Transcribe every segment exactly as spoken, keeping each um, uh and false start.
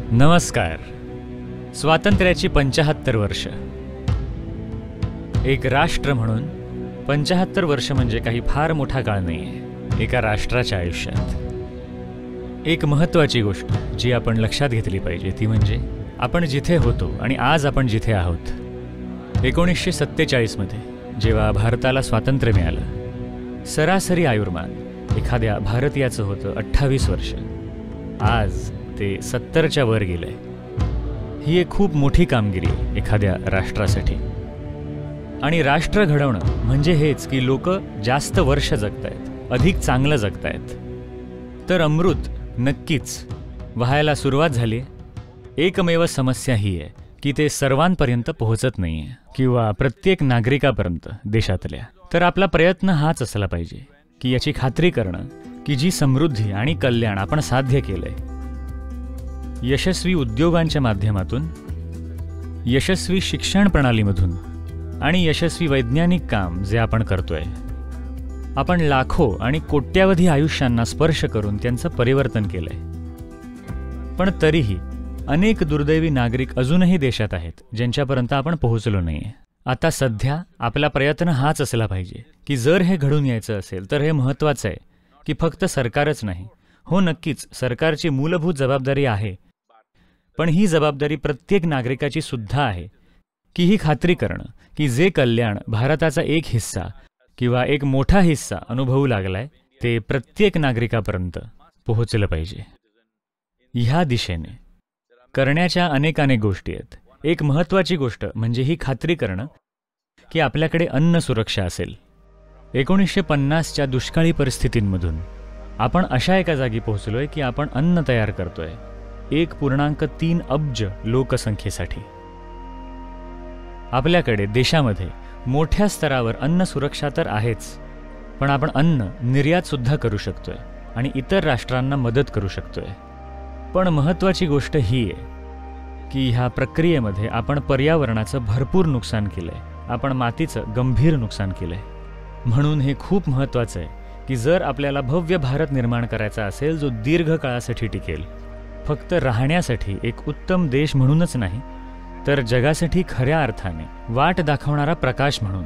नमस्कार. स्वातंत्र्याची पंचाहत्तर वर्ष. एक राष्ट्र म्हणून पंचाहत्तर वर्ष म्हणजे काही फार मोठा काळ नाहीये एका राष्ट्राच्या आयुष्यात. एक महत्त्वाची गोष्ट जी आपण लक्षात घेतली पाहिजे ती म्हणजे आपण जिथे होतो आणि आज आपण जिथे आहोत. एकोणीसशे सत्तेचाळीसमध्ये जेव्हा भारताला स्वातंत्र्य मिळालं, सरासरी आयुर्मान एखाद्या भारतीयाचं होतं अठ्ठावीस वर्ष. आज ते सत्तरच्या वर गेलंय. ही एक खूप मोठी कामगिरी आहे एखाद्या राष्ट्रासाठी. आणि राष्ट्र घडवणं म्हणजे हेच की लोक जास्त वर्ष जगतायत, अधिक चांगलं जगतायत. तर अमृत नक्कीच व्हायला सुरुवात झाली. एकमेव समस्या ही आहे की ते सर्वांपर्यंत पोहोचत नाहीये किंवा प्रत्येक नागरिकापर्यंत देशातल्या. तर आपला प्रयत्न हाच असला पाहिजे की याची खात्री करणं की जी समृद्धी आणि कल्याण आपण साध्य केलंय, यशस्वी उद्योगांच्या माध्यमातून, यशस्वी शिक्षण प्रणालीमधून आणि यशस्वी वैज्ञानिक काम जे आपण करतोय, आपण लाखो आणि कोट्यावधी आयुष्यांना स्पर्श करून त्यांचं परिवर्तन केलंय. पण तरीही अनेक दुर्दैवी नागरिक अजूनही देशात आहेत ज्यांच्यापर्यंत आपण पोहोचलो नाहीये. आता सध्या आपला प्रयत्न हाच असला पाहिजे की जर हे घडून यायचं असेल तर हे महत्त्वाचं आहे की फक्त सरकारच नाही, हो नक्कीच सरकारची मूलभूत जबाबदारी आहे, पण ही जबाबदारी प्रत्येक नागरिकाची सुद्धा आहे की ही खात्री करणं की जे कल्याण भारताचा एक हिस्सा किंवा एक मोठा हिस्सा अनुभवू लागलाय ते प्रत्येक नागरिकापर्यंत पोहोचलं पाहिजे. ह्या दिशेने करण्याच्या अनेक अनेक गोष्टी आहेत. एक महत्त्वाची गोष्ट म्हणजे ही खात्री करणं की आपल्याकडे अन्न सुरक्षा असेल. एकोणीसशे पन्नासच्या दुष्काळी परिस्थितींमधून आपण अशा एका जागी पोहोचलोय की आपण अन्न तयार करतोय एक पूर्णांक तीन अब्ज लोकसंख्येसाठी. आपल्याकडे देशामध्ये मोठ्या स्तरावर अन्न सुरक्षा तर आहेच, पण आपण अन्न निर्यात सुद्धा करू शकतोय आणि इतर राष्ट्रांना मदत करू शकतोय. पण महत्त्वाची गोष्ट ही आहे की ह्या प्रक्रियेमध्ये आपण पर्यावरणाचं भरपूर नुकसान केलंय, आपण मातीचं गंभीर नुकसान केलंय. म्हणून हे खूप महत्त्वाचं आहे की जर आपल्याला भव्य भारत निर्माण करायचा असेल जो दीर्घ काळासाठी टिकेल, फक्त राहण्यासाठी एक उत्तम देश म्हणूनच नाही तर जगासाठी खऱ्या अर्थाने वाट दाखवणारा प्रकाश म्हणून.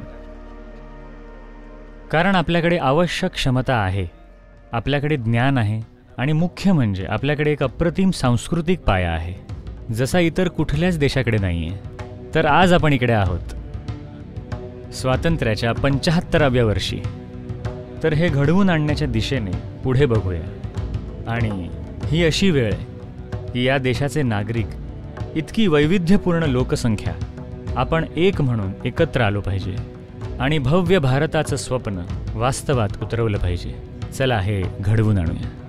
कारण आपल्याकडे आवश्यक क्षमता आहे, आपल्याकडे ज्ञान आहे आणि मुख्य म्हणजे आपल्याकडे एक अप्रतिम सांस्कृतिक पाया आहे जसा इतर कुठल्याच देशाकडे नाहीये. तर आज आपण इकडे आहोत स्वातंत्र्याच्या पंचाहत्तराव्या वर्षी. तर हे घडवून आणण्याच्या दिशेने पुढे बघूया. आणि ही अशी वेळ आहे की या देशाचे नागरिक, इतकी वैविध्यपूर्ण लोकसंख्या, आपण एक म्हणून एकत्र आलो पाहिजे आणि भव्य भारताचं स्वप्न वास्तवात उतरवलं पाहिजे. चला हे घडवून आणूया.